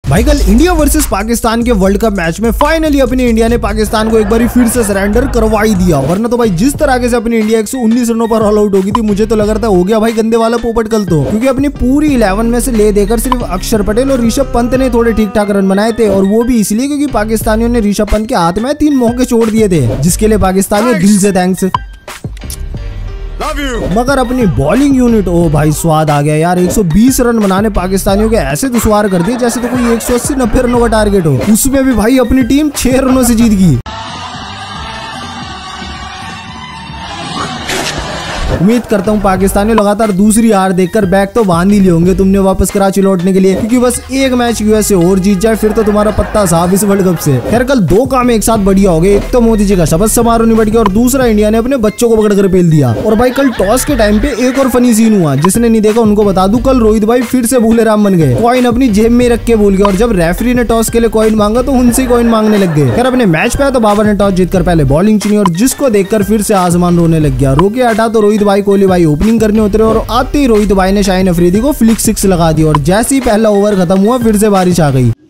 भाई कल India versus Pakistan के वर्ल्ड कप मैच में फाइनली अपनी इंडिया ने पाकिस्तान को एक बार फिर से सरेंडर करवा ही दिया। वरना तो भाई जिस तरह से अपनी इंडिया 119 रनों पर ऑल आउट होगी थी, मुझे तो लग रहा था हो गया भाई गंदे वाला पोपट कल तो, क्योंकि अपनी पूरी 11 में से ले देकर सिर्फ अक्षर पटेल और ऋषभ पंत ने थोड़े ठीक ठाक रन बनाए थे, और वो भी इसलिए क्योंकि पाकिस्तानियों ने ऋषभ पंत के हाथ में 3 मौके छोड़ दिए थे, जिसके लिए पाकिस्तानियों दिल से थैंक्स। मगर अपनी बॉलिंग यूनिट, ओ भाई स्वाद आ गया यार। 120 रन बनाने पाकिस्तानियों के ऐसे दुश्वार कर दिए जैसे तो कोई 180-90 रनों का टारगेट हो। उसमें भी भाई अपनी टीम 6 रनों से जीत गई। उम्मीद करता हूँ पाकिस्तानी लगातार दूसरी हार देखकर बैग तो बांध ही लिए होंगे तुमने वापस कराची लौटने के लिए, क्योंकि बस एक मैच यूएसए और जीत जाए फिर तो तुम्हारा पत्ता साफ इस वर्ल्ड कप से। खैर कल 2 काम एक साथ बढ़िया हो गए। एक तो मोदी जी का शपथ समारोह निपट गया और दूसरा इंडिया ने अपने बच्चों को पकड़कर पेल दिया। और भाई कल टॉस के टाइम पे एक और फनी सीन हुआ, जिसने नहीं देखा उनको बता दूं, कल रोहित भाई फिर से भूले राम बन गए। कॉइन अपनी जेब में रख के भूल गए और जब रेफरी ने टॉस के लिए कॉइन मांगा तो उनसे कॉइन मांगने लग गए। खैर अपने मैच पे तो बाबर ने टॉस जीतकर पहले बॉलिंग चुनी और जिसको देखकर फिर से आसमान रोने लग गया। रोके हटा तो रोहित भाई कोहली भाई ओपनिंग करने उतरे और आते ही रोहित भाई ने शाहीन अफरीदी को फ्लिक 6 लगा दी और जैसे ही पहला ओवर खत्म हुआ फिर से बारिश आ गई।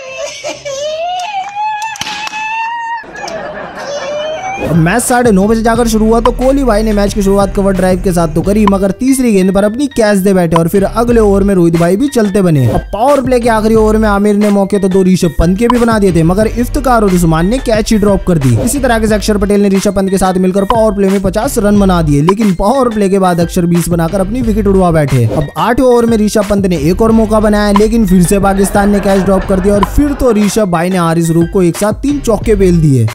मैच 9:30 बजे जाकर शुरू हुआ तो कोहली भाई ने मैच की शुरुआत कवर ड्राइव के साथ तो करी, मगर तीसरी गेंद पर अपनी कैच दे बैठे और फिर अगले ओवर में रोहित भाई भी चलते बने। अब पावर प्ले के आखिरी ओवर में आमिर ने मौके तो 2 ऋषभ पंत के भी बना दिए थे, मगर इफ्तिकार और उस्मान ने कैच ही ड्रॉप कर दी। इसी तरह से अक्षर पटेल ने ऋषभ पंत के साथ मिलकर पावर प्ले में 50 रन बना दिए, लेकिन पावर प्ले के बाद अक्षर 20 बनाकर अपनी विकेट उड़वा बैठे। अब 8वें ओवर में ऋषभ पंत ने एक और मौका बनाया, लेकिन फिर से पाकिस्तान ने कैच ड्रॉप कर दिया और फिर तो ऋषभ भाई ने हारिस रूफ को एक साथ 3 चौके बेल दिए।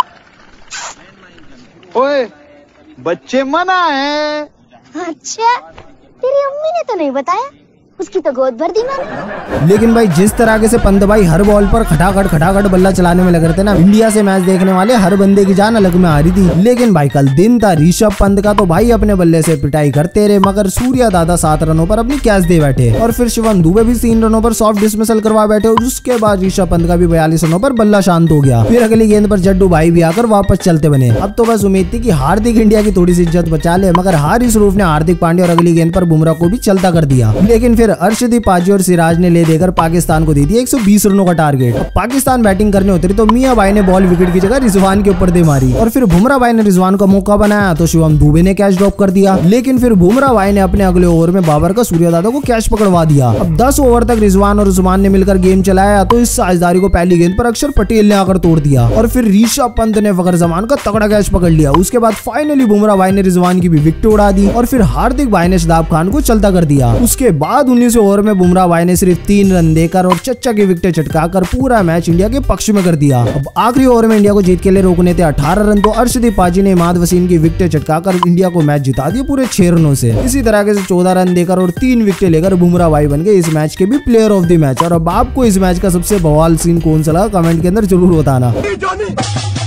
ओए बच्चे मना है। अच्छा तेरी अम्मी ने तो नहीं बताया, उसकी तो गोद भर दी मैंने। लेकिन भाई जिस तरह से पंत भाई हर बॉल पर खटाखट बल्ला चलाने में लग रहे थे ना, इंडिया से मैच देखने वाले हर बंदे की जान अलग में आ रही थी। लेकिन भाई कल दिन था ऋषभ पंत का, तो भाई अपने बल्ले से पिटाई करते रहे, मगर सूर्या दादा 7 रनों पर अपनी कैच दे बैठे और फिर शिवम दुबे भी 3 रनों पर सॉफ्ट डिसमिसल करवा बैठे और उसके बाद ऋषभ पंत का भी 42 रनों पर बल्ला शांत हो गया। फिर अगली गेंद पर जड्डू भाई भी आकर वापस चलते बने। अब तो बस उम्मीद थी कि हार्दिक इंडिया की थोड़ी सी इज्जत बचा ले, मगर हारिस रूफ ने हार्दिक पांड्या और अगली गेंद पर बुमराह को भी चलता कर दिया। लेकिन फिर अर्शदीप और सिराज ने ले देकर पाकिस्तान को दे दिया 120 रनों का टारगेट। पाकिस्तान बैटिंग करने उतरी तो मियां भाई ने बॉल विकेट की जगह रिजवान के ऊपर दे मारी और फिर बुमराह भाई ने रिजवान का मौका बनाया तो शिवम दुबे ने कैच ड्रॉप कर दिया। लेकिन फिर बुमराह भाई ने अपने अगले ओवर में बाबर का सूर्या दादा को कैच पकड़वा दिया। अब 10 ओवर तक रिजवान और उस्मान ने मिलकर गेम चलाया तो इस साझेदारी को पहली गेंद पर अक्षर पटेल ने आकर तोड़ दिया और फिर ऋषभ पंत ने फखर जमान का तगड़ा कैच पकड़ लिया। उसके बाद फाइनली बुमराह भाई ने रिजवान की भी विकेट उड़ा दी और फिर हार्दिक भाई ने शादाब खान को चलता कर दिया। उसके बाद 19वें ओवर में बुमराह भाई ने सिर्फ 3 रन देकर और चच्चा की विकेट चटकाकर पूरा मैच इंडिया के पक्ष में कर दिया। अब आखिरी ओवर में इंडिया को जीत के लिए रोकने थे 18 रन, तो अर्शदीप पाजी ने इमाद वसीम की विकेट चटकाकर इंडिया को मैच जिता दिया पूरे 6 रनों से। इसी तरह से 14 रन देकर और 3 विकेट लेकर बुमराह भाई बन गए इस मैच के भी प्लेयर ऑफ द मैच। और अब आपको इस मैच का सबसे बवाल सीन कौन सा लगा कमेंट के अंदर जरूर बताना।